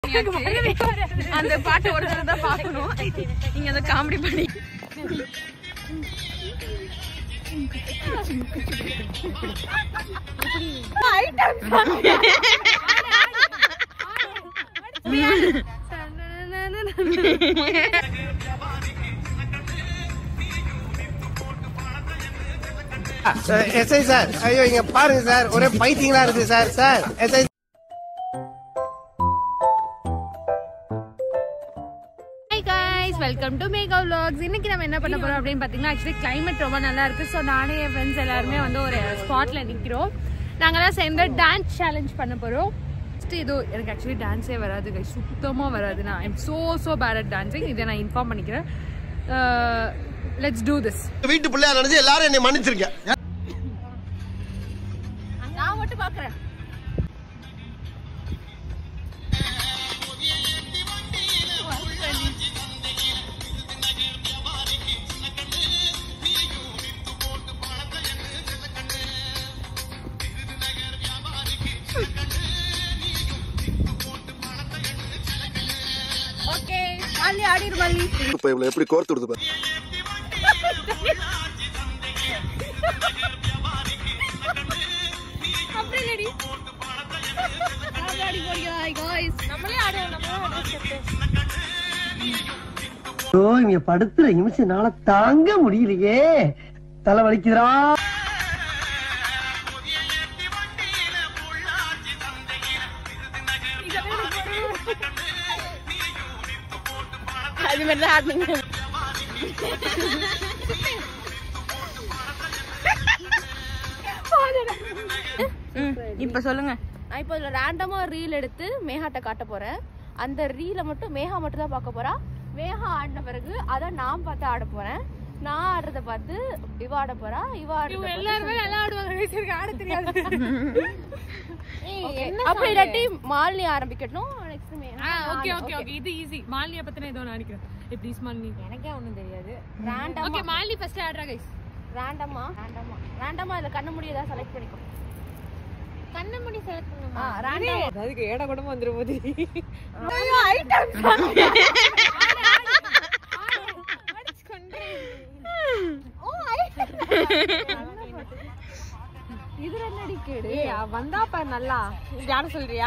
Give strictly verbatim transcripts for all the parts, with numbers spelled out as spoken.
அந்த பாட்டு ஒரு தடவை தான் பார்க்கணும். நீங்க அந்த காமெடி பண்ணி எஸ்ஐ சார், ஐயோ இங்க பாருங்க சார், ஒரே பைத்தியங்களா இருக்கு சார். சார் எஸ்ஐ வெல்கம் டு மேகா விலாக்ஸ். இன்னைக்கு நம்ம என்ன பண்ண போறோம் அப்படின்னு பாத்தீங்கன்னா, ஆக்சுவலி கிளைமேட் ரொம்ப நல்லா இருக்கு. ஸோ நானே என் ஃப்ரெண்ட்ஸ் எல்லாருமே வந்து ஒரு ஸ்பாட்ல நிக்கிறோம். நாங்கெல்லாம் சேர்ந்து டான்ஸ் சேலஞ்ச் பண்ண போறோம். இது எனக்கு ஆக்சுவலி டான்ஸே வராது, சுத்தமா வராது. நான் I'm so so bad at dancing. இதை நான் இன்ஃபார்ம் பண்ணிக்கிறேன். Let's do this. வீட்டு பிள்ளையா நினைச்சு எல்லாரும் என்னை மன்னிச்சிருக்கேன். நான் மட்டும் பாக்குறேன். ஓகே, ஆளி ஆடிரு மல்லி. இப்ப இவ்வளவு எப்படி கோர்த்து விடுது பாரு. அப்படியே ரெடி. ஆடி போடியா गाइस. நம்மளே ஆடுவோம், நம்மளே ஆடுவோம். ஓ, இங்க படுத்துற நிமிஷம்னால தாங்க முடியலையே, தலை வலிக்குதுடா. அது மாதிரி தான் ஆடுங்க. இப்ப சொல்லுங்க. நான் இப்போ இதில் ரேண்டமாக ஒரு ரீல் எடுத்து மேகாட்ட காட்ட போகிறேன். அந்த ரீலை மட்டும் மேகா மட்டும் தான் பார்க்க போகிறா. மேகா ஆடின பிறகு அதை நான் பார்த்து ஆட போகிறேன். நான் ஆடுறத பார்த்து இவ ஆட போறா. இவ ஆடுறது எல்லாருமே நல்லா ஆடுவாங்க, ஆட தெரியாது. அப்படி இல்லாட்டி மாலினி ஆரம்பிக்கணும். Next Megha. Okay okay okay, இது ஈஸி. மாலினியை பத்தின ஏதோ நான் நினைக்கிறேன். ப்ளீஸ் மாலினி. எனக்கே ஒன்றும் தெரியாது. ரேண்டமா. ஓகே, மாலினி ஃபர்ஸ்ட் ஆடுறா गाइस. ரேண்டமா ரேண்டமா ரேண்டமா இதில் கண்ண முடியதா செலக்ட் பண்ணிக்கோ. கண்ண முடி செலக்ட் பண்ணுங்க. ஆ, ரேண்டமா. அதுக்கு ஏட கூட வந்துரும் போது. ஐயோ, ஐட்டம் சொன்னே. அடிச்சு கொண்டே. ஓ, ஐட்டம். இதுல என்னடி கேடு? ஏய், வந்தா பாரு நல்லா. யார சொல்றியா?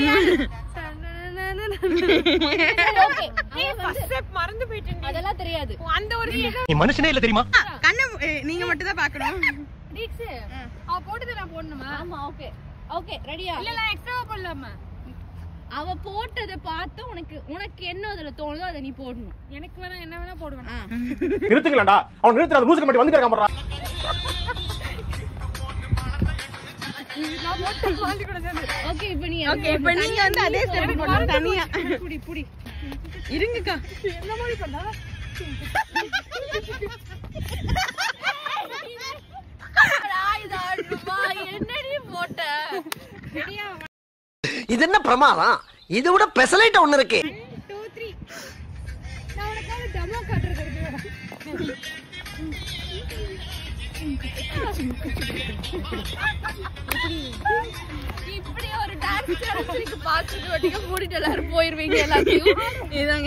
ஓகே, நீ ஃபர்ஸ்ட் ஸ்டெப் மறந்து போயிட்டீங்க. அதெல்லாம் தெரியாது. அந்த ஒரு நீ மனுஷனே இல்ல தெரியுமா? கண்ண நீங்க மட்டும் தான் பார்க்கணும். டீக்ஸ் அவ போட்டத நான் போடணுமா? ஆமா. ஓகே ஓகே, ரெடியா? இல்ல இல்ல, எக்ஸ்ட்ராவா போடலாமா? அவ போட்டத பார்த்து உனக்கு உனக்கு என்ன அதுல தோணுதோ அதை நீ போடணும். எனக்கு வேணா என்ன வேணா போடுவேன். நிறுத்துங்களா? அவன் நிறுத்துற மூசுக்கு மட்டும் வந்து கேட்க மாட்டான். நான் போட்டு வாந்தி கூட சேர்ந்து. ஓகே, இப்போ நீ ஓகே, இப்போ நீங்க வந்து அதே ஸ்டெப் போடணும் தனியா. புடி புடி இருங்கக்கா. என்ன மாதிரி பண்ணா? என்னடி போட்ட? ரெடியா? இது என்ன பிரமாதம்? இதை விட பெசலைட் ஒண்ணு இருக்கு. Two three. நான் உனக்காக டெமோ காட்டுறது இருக்கு. இப்படி ஒரு டான்ஸ் கிளாஸ்க்கு பாத்துட்டு வட்டிங்க மூடிட்டு எல்லாரும் போயிருவீங்க எல்லாத்தையும். இதாங்க.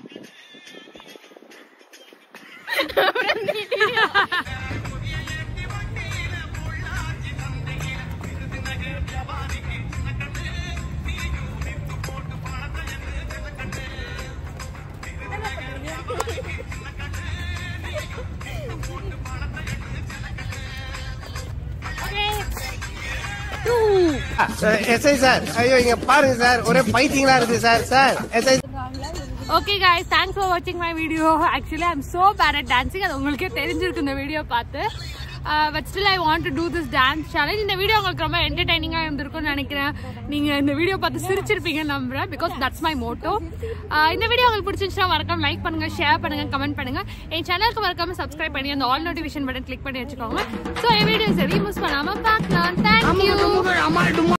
எஸ்ஐ சார், ஐயோ இங்க பாருங்க சார், ஒரே பைத்தியங்களா இருக்கு சார். சார் எஸ்ஐ. Okay guys, thanks for watching my video. Actually I'm so bad at dancing. அது உங்களுக்கே தெரிஞ்சிருக்கு இந்த வீடியோ பார்த்து. But still I want to do this dance challenge. இந்த வீடியோ உங்களுக்கு ரொம்ப என்டர்டைனிங்கா இருந்திருக்கும்னு நினைக்கிறேன். நீங்க இந்த வீடியோ பார்த்து சிரிச்சிருப்பீங்கன்னு நம்புறேன். because that's my motto. இந்த வீடியோ உங்களுக்கு பிடிச்சிருந்துச்சுன்னா மறக்காம லைக் பண்ணுங்க, ஷேர் பண்ணுங்க, கமெண்ட் பண்ணுங்க. என் சேனலுக்கு மறக்காம சப்ஸ்கிரைப் பண்ணி அந்த ஆல் நோட்டிஃபிகேஷன் பட்டன் கிளிக் பண்ணி வச்சுக்கோங்க. ஸோ என் வீடியோஸ் எதையும் மிஸ் பண்ணாம பார்க்கலாம். தேங்க்யூ.